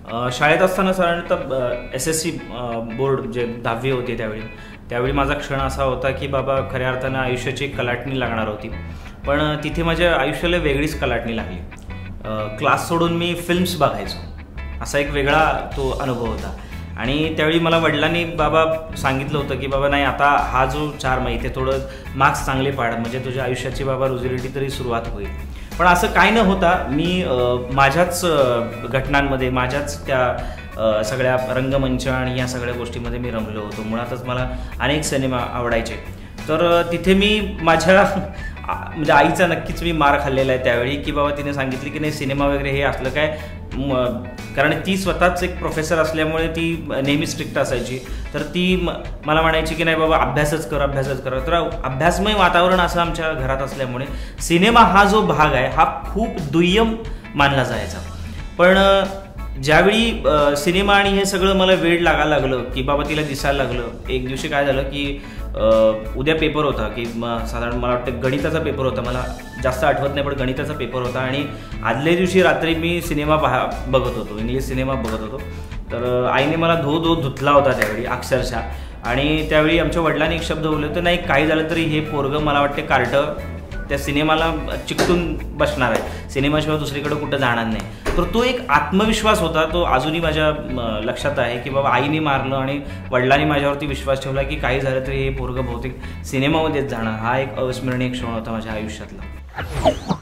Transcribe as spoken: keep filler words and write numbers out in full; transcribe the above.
शाळेत असताना साधारणतः एस एस सी बोर्ड जे दहावी होती त्यावेळी त्यावेळी माझा क्षण असा होता की बाबा खऱ्या अर्थानं आयुष्याची एक कलाटणी लागणार होती, पण तिथे माझ्या आयुष्याला वेगळीच कलाटणी लागली. क्लास सोडून मी फिल्म्स बघायचो, असा एक वेगळा तो अनुभव होता. आणि त्यावेळी मला वडिलांनी बाबा सांगितलं होतं की बाबा नाही, आता हा जो चार महिने ते थोडं मार्क्स चांगले पाड, म्हणजे तुझ्या आयुष्याची बाबा रोजीरोटी तरी सुरुवात होईल. पण असं काय न होता मी माझ्याच घटनांमध्ये, माझ्याच त्या सगळ्या रंगमंच आणि या सगळ्या गोष्टीमध्ये मी रमलो होतो. मुळातच मला अनेक सिनेमा आवडायचे. तर तिथे मी माझ्या म्हणजे आईचा नक्कीच मी मार खाल्लेला आहे त्यावेळी, की बाबा तिने सांगितली की नाही सिनेमा वगैरे हे असलं काय, कारण ती स्वतःच एक प्रोफेसर असल्यामुळे ती नेहमी स्ट्रिक्ट असायची. तर ती मला म्हणायची की नाही बाबा अभ्यासच कर अभ्यासच कर. तर अभ्यासमय वातावरण असं आमच्या घरात असल्यामुळे सिनेमा हा जो भाग आहे हा खूप दुय्यम मानला जायचा. पण ज्यावेळी सिनेमा आणि हे सगळं मला वेळ लागायला लागलं की बाबा तिला दिसायला लागलं, एक दिवशी काय झालं की उद्या पेपर होता की साधारण मला वाटतं गणिताचा पेपर होता, मला जास्त आठवत नाही पण गणिताचा पेपर होता. आणि आदल्या दिवशी रात्री मी सिनेमा पहा बघत होतो, इंग्लिश सिनेमा बघत होतो. तर आईने मला धो धो धुतला होता त्यावेळी अक्षरशः. आणि त्यावेळी आमच्या वडिलांनी एक शब्द बोलले होते, नाही काही झालं तरी हे पोरगं मला वाटते कार्ट त्या सिनेमाला चिकटून बसणार आहे, सिनेमाशिवाय दुसरीकडे कुठं जाणार नाही. तर तो एक आत्मविश्वास होता, तो अजूनही माझ्या लक्षात आहे की बाबा आईने मारलं आणि वडिलांनी माझ्यावरती विश्वास ठेवला की काही झालं तरी हे पोरगं बहुतेक सिनेमामध्येच जाणार. हा एक अविस्मरणीय क्षण होता माझ्या आयुष्यातला.